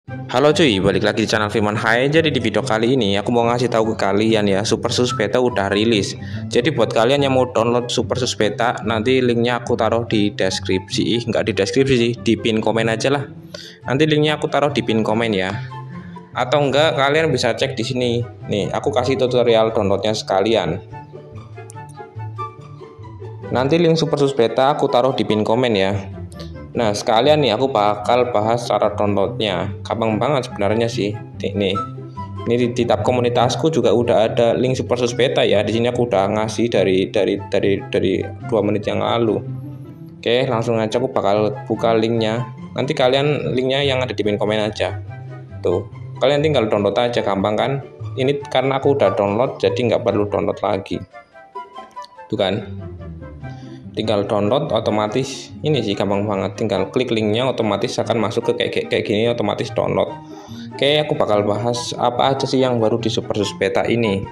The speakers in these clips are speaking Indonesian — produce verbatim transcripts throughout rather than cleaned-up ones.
Halo cuy, balik lagi di channel Firman Hai. Jadi di video kali ini aku mau ngasih tahu ke kalian ya, Supersus Beta udah rilis. Jadi buat kalian yang mau download Supersus Beta, nanti linknya aku taruh di deskripsi. Ih, nggak di deskripsi sih, di pin komen aja lah. Nanti linknya aku taruh di pin komen ya. Atau enggak kalian bisa cek di sini. Nih, aku kasih tutorial downloadnya sekalian. Nanti link Supersus Beta aku taruh di pin komen ya. Nah, sekalian nih aku bakal bahas cara downloadnya. Gampang banget sebenarnya sih. Nih, ini di, di tab komunitasku juga udah ada link Supersus Beta ya. Di sini aku udah ngasih dari dari dari dari dua menit yang lalu. Oke, langsung aja aku bakal buka linknya. Nanti kalian linknya yang ada di pin komen aja. Tuh, kalian tinggal download aja, gampang kan? Ini karena aku udah download, jadi nggak perlu download lagi. Tuh kan? Tinggal download otomatis, ini sih gampang banget, tinggal klik linknya otomatis akan masuk ke kayak, kayak, kayak gini, otomatis download. Oke, aku bakal bahas apa aja sih yang baru di Supersus Beta ini.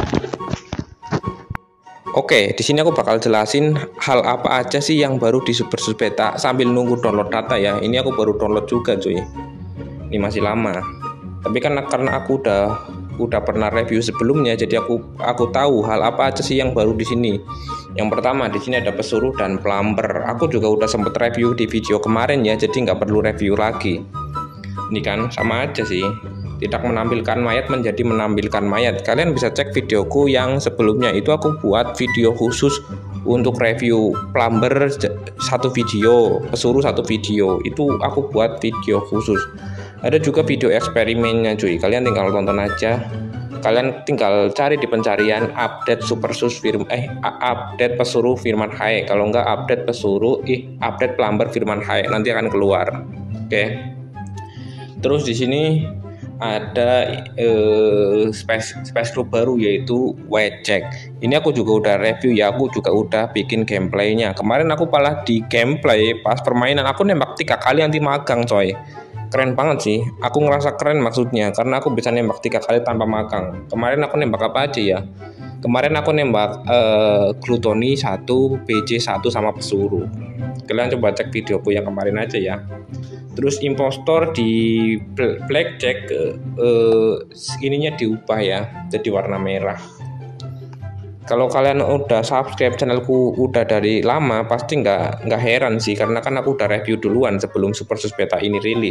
Oke, di sini aku bakal jelasin hal apa aja sih yang baru di Supersus Beta sambil nunggu download data ya. Ini aku baru download juga cuy, ini masih lama, tapi karena karena aku udah udah pernah review sebelumnya, jadi aku aku tahu hal apa aja sih yang baru di sini. Yang pertama, di sini ada pesuruh dan plumber. Aku juga udah sempet review di video kemarin ya, jadi nggak perlu review lagi. Ini kan sama aja sih, tidak menampilkan mayat menjadi menampilkan mayat. Kalian bisa cek videoku yang sebelumnya, itu aku buat video khusus untuk review plumber satu video, pesuruh satu video. Itu aku buat video khusus. Ada juga video eksperimennya cuy, kalian tinggal tonton aja. Kalian tinggal cari di pencarian update Supersus Firman eh update pesuruh Firman Hai. Kalau enggak update pesuruh ih update plumber Firman Hai, nanti akan keluar. Oke. Terus di sini ada eh, space space group baru yaitu Waycheck. Ini aku juga udah review ya, aku juga udah bikin gameplaynya. Kemarin aku malah di gameplay pas permainan aku nembak tiga kali anti magang coy. Keren banget sih, aku ngerasa keren maksudnya karena aku bisa nembak tiga kali tanpa magang. Kemarin aku nembak apa aja ya? Kemarin aku nembak uh, Glutoni satu, B J satu sama pesuruh. Kalian coba cek videoku yang kemarin aja ya. Terus impostor di blackjack uh, ininya diubah ya, jadi warna merah. Kalau kalian udah subscribe channelku udah dari lama, pasti nggak nggak heran sih, karena kan aku udah review duluan sebelum Supersus Beta ini rilis.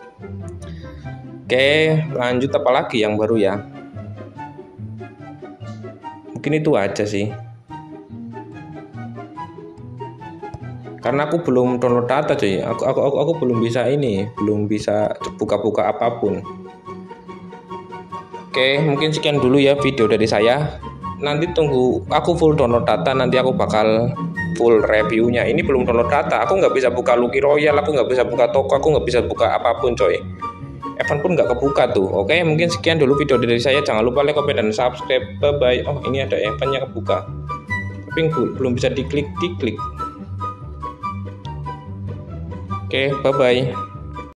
Oke, lanjut apa lagi yang baru ya? Mungkin itu aja sih. Karena aku belum download data cuy, aku aku aku, aku belum bisa ini, belum bisa buka-buka apapun. Oke, mungkin sekian dulu ya video dari saya. Nanti tunggu aku full download data, nanti aku bakal full reviewnya. Ini belum download data, aku nggak bisa buka Lucky Royal, aku nggak bisa buka toko, aku nggak bisa buka apapun coy. Event pun nggak kebuka tuh. Oke, mungkin sekian dulu video dari saya. Jangan lupa like, comment, dan subscribe. Bye bye. Oh, ini ada eventnya kebuka, tapi belum bisa diklik diklik. Oke, bye bye.